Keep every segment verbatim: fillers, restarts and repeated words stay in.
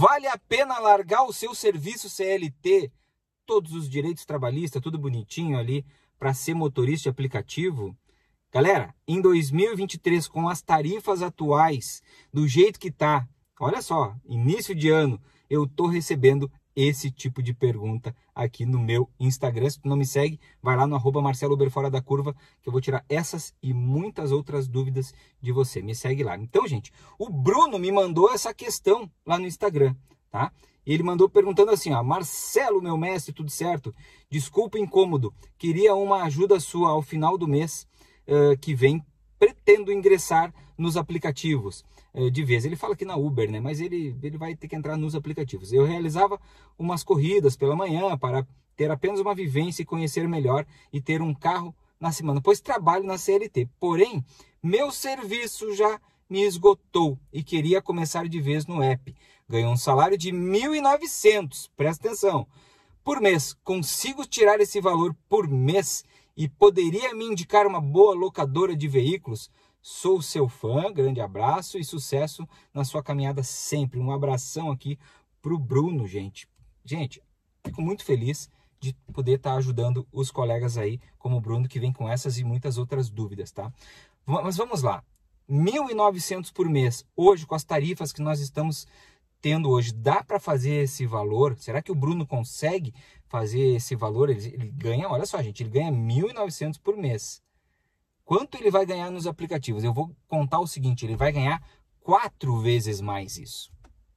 Vale a pena largar o seu serviço C L T, todos os direitos trabalhistas, tudo bonitinho ali, para ser motorista de aplicativo? Galera, em dois mil e vinte e três, com as tarifas atuais, do jeito que tá, olha só, início de ano, eu tô recebendo esse tipo de pergunta aqui no meu Instagram. Se tu não me segue, vai lá no arroba Marcelo Uber Fora da Curva, que eu vou tirar essas e muitas outras dúvidas de você. Me segue lá. Então, gente, o Bruno me mandou essa questão lá no Instagram, tá? Ele mandou perguntando assim, ó: Marcelo, meu mestre, tudo certo? Desculpa o incômodo, queria uma ajuda sua ao final do mês uh, que vem. Pretendo ingressar nos aplicativos uh, de vez. Ele fala aqui na Uber, né? Mas ele, ele vai ter que entrar nos aplicativos. Eu realizava umas corridas pela manhã para ter apenas uma vivência e conhecer melhor e ter um carro na semana, pois trabalho na C L T. Porém, meu serviço já me esgotou e queria começar de vez no app. Ganho um salário de mil e novecentos, presta atenção, por mês. Consigo tirar esse valor por mês e poderia me indicar uma boa locadora de veículos? Sou seu fã, grande abraço e sucesso na sua caminhada sempre. Um abração aqui pro Bruno, gente. Gente, fico muito feliz de poder estar ajudando os colegas aí, como o Bruno, que vem com essas e muitas outras dúvidas, tá? Mas vamos lá. mil e novecentos por mês, hoje, com as tarifas que nós estamos tendo hoje, dá para fazer esse valor? Será que o Bruno consegue fazer esse valor? Ele, ele ganha, olha só, gente, ele ganha mil e novecentos por mês. Quanto ele vai ganhar nos aplicativos? Eu vou contar o seguinte, ele vai ganhar quatro vezes mais isso.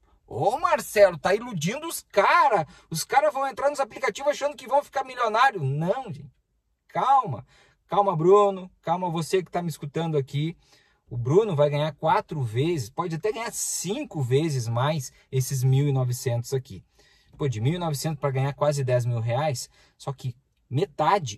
Ô Marcelo, tá iludindo os caras. Os caras vão entrar nos aplicativos achando que vão ficar milionários. Não, gente. Calma. Calma, Bruno. Calma, você que tá me escutando aqui. O Bruno vai ganhar quatro vezes, pode até ganhar cinco vezes mais esses mil e novecentos aqui. Pô, de mil e novecentos para ganhar quase dez mil reais, só que metade,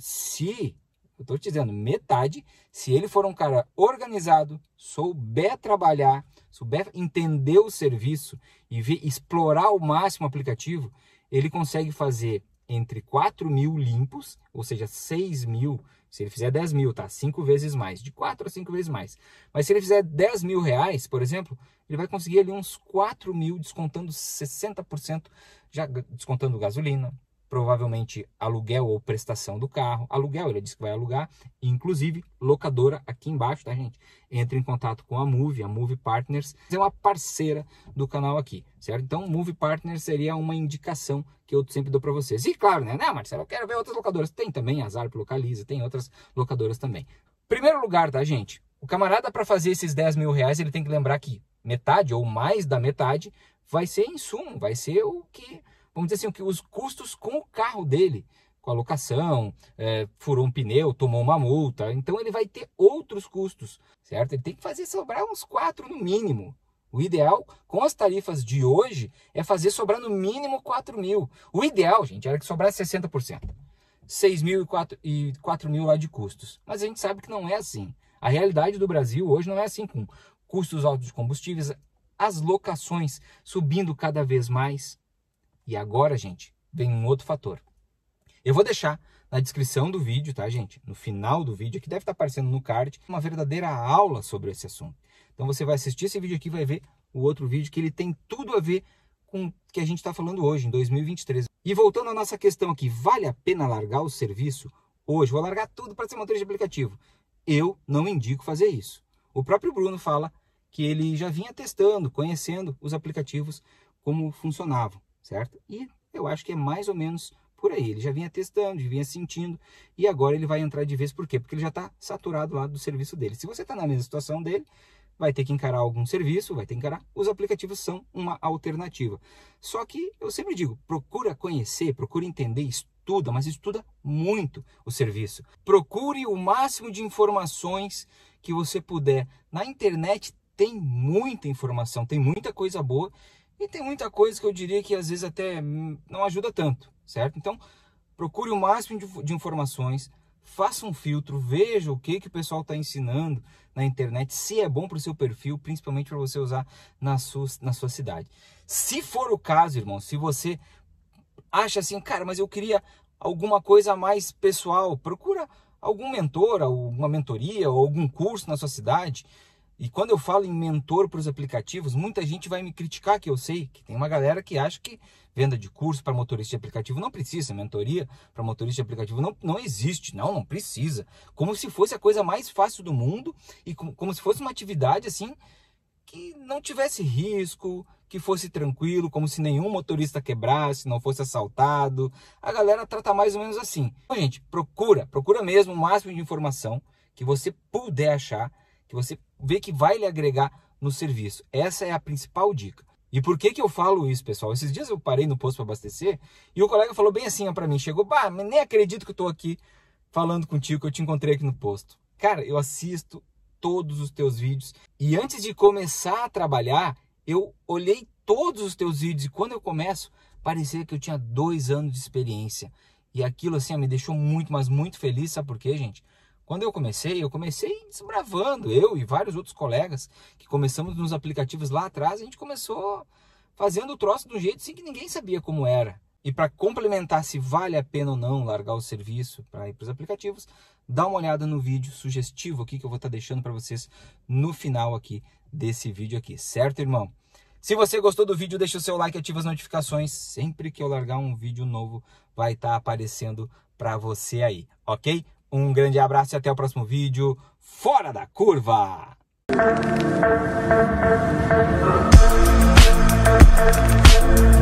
se, eu estou te dizendo, metade, se ele for um cara organizado, souber trabalhar, souber entender o serviço e ver, explorar ao máximo o aplicativo, ele consegue fazer entre quatro mil limpos, ou seja, seis mil. Se ele fizer dez mil, tá? cinco vezes mais. De quatro a cinco vezes mais. Mas se ele fizer dez mil reais, por exemplo, ele vai conseguir ali uns quatro mil, descontando sessenta por cento, já descontando gasolina, provavelmente aluguel ou prestação do carro. Aluguel, ele disse que vai alugar, inclusive locadora aqui embaixo, tá, gente? Entre em contato com a Move, a Move Partners, é uma parceira do canal aqui, certo? Então, Move Partners seria uma indicação que eu sempre dou para vocês. E claro, né, né, Marcelo, eu quero ver outras locadoras. Tem também a Zarp Localiza, tem outras locadoras também. Primeiro lugar, tá, gente? O camarada, para fazer esses dez mil reais, ele tem que lembrar que metade ou mais da metade vai ser insumo, vai ser o que... Vamos dizer assim, que os custos com o carro dele, com a locação, é, furou um pneu, tomou uma multa. Então ele vai ter outros custos, certo? Ele tem que fazer sobrar uns quatro no mínimo. O ideal, com as tarifas de hoje, é fazer sobrar no mínimo quatro mil. O ideal, gente, era que sobrasse sessenta por cento. seis mil e quatro mil lá de custos. Mas a gente sabe que não é assim. A realidade do Brasil hoje não é assim, com custos altos de combustíveis, as locações subindo cada vez mais. E agora, gente, vem um outro fator. Eu vou deixar na descrição do vídeo, tá, gente? No final do vídeo, que deve estar aparecendo no card, uma verdadeira aula sobre esse assunto. Então você vai assistir esse vídeo aqui e vai ver o outro vídeo, que ele tem tudo a ver com o que a gente está falando hoje, em dois mil e vinte e três. E voltando à nossa questão aqui, vale a pena largar o serviço hoje? Vou largar tudo para ser motorista de aplicativo. Eu não indico fazer isso. O próprio Bruno fala que ele já vinha testando, conhecendo os aplicativos, como funcionavam. Certo? E eu acho que é mais ou menos por aí. Ele já vinha testando, já vinha sentindo, e agora ele vai entrar de vez. Por quê? Porque ele já está saturado lá do serviço dele. Se você está na mesma situação dele, vai ter que encarar algum serviço, vai ter que encarar. Os aplicativos são uma alternativa. Só que eu sempre digo, procura conhecer, procura entender, estuda, mas estuda muito o serviço. Procure o máximo de informações que você puder. Na internet tem muita informação, tem muita coisa boa, e tem muita coisa que eu diria que às vezes até não ajuda tanto, certo? Então, procure o máximo de, de informações, faça um filtro, veja o que, que o pessoal está ensinando na internet, se é bom para o seu perfil, principalmente para você usar na sua, na sua cidade. Se for o caso, irmão, se você acha assim, cara, mas eu queria alguma coisa mais pessoal, procura algum mentor, alguma mentoria ou algum curso na sua cidade. E quando eu falo em mentor para os aplicativos, muita gente vai me criticar, que eu sei que tem uma galera que acha que venda de curso para motorista de aplicativo não precisa, mentoria para motorista de aplicativo não, não existe, não, não precisa. Como se fosse a coisa mais fácil do mundo e como, como se fosse uma atividade assim que não tivesse risco, que fosse tranquilo, como se nenhum motorista quebrasse, não fosse assaltado. A galera trata mais ou menos assim. Então, gente, procura, procura mesmo o máximo de informação que você puder achar, que você vê que vai lhe agregar no serviço. Essa é a principal dica. E por que que eu falo isso, pessoal? Esses dias eu parei no posto para abastecer e o colega falou bem assim para mim, chegou, bah, nem acredito que eu tô aqui falando contigo, que eu te encontrei aqui no posto. Cara, eu assisto todos os teus vídeos e antes de começar a trabalhar, eu olhei todos os teus vídeos e quando eu começo, parecia que eu tinha dois anos de experiência. E aquilo assim me deixou muito, mas muito feliz, sabe por quê, gente? Quando eu comecei, eu comecei desbravando, eu e vários outros colegas que começamos nos aplicativos lá atrás, a gente começou fazendo o troço de um jeito assim que ninguém sabia como era. E para complementar se vale a pena ou não largar o serviço para ir para os aplicativos, dá uma olhada no vídeo sugestivo aqui que eu vou estar deixando para vocês no final aqui desse vídeo aqui, certo, irmão? Se você gostou do vídeo, deixa o seu like e ativa as notificações. Sempre que eu largar um vídeo novo, vai estar aparecendo para você aí, ok? Um grande abraço e até o próximo vídeo. Fora da curva! We'll be right back.